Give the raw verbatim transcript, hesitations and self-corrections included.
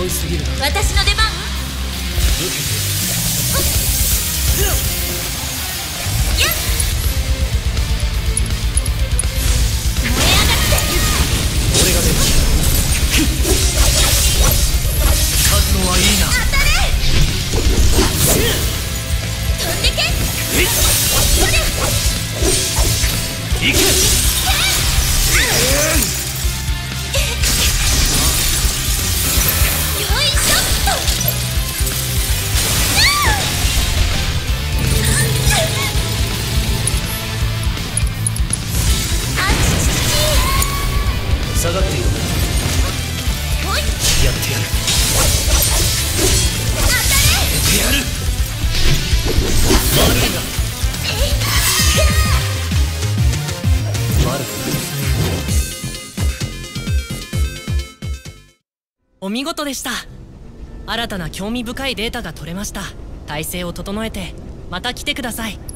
うすぎる。 私の出番。 受けて。 やっ燃え上がって。 俺が出る。勝つのはいいな。 当たれ。飛んでけ。それ。 行け。 よいしょっと。あちちち。 下がっている。 ほい。 やってやる。 当たれ。 やってやる。悪いな。悪くない。 お見事でした。新たな興味深いデータが取れました。体制を整えてまた来てください。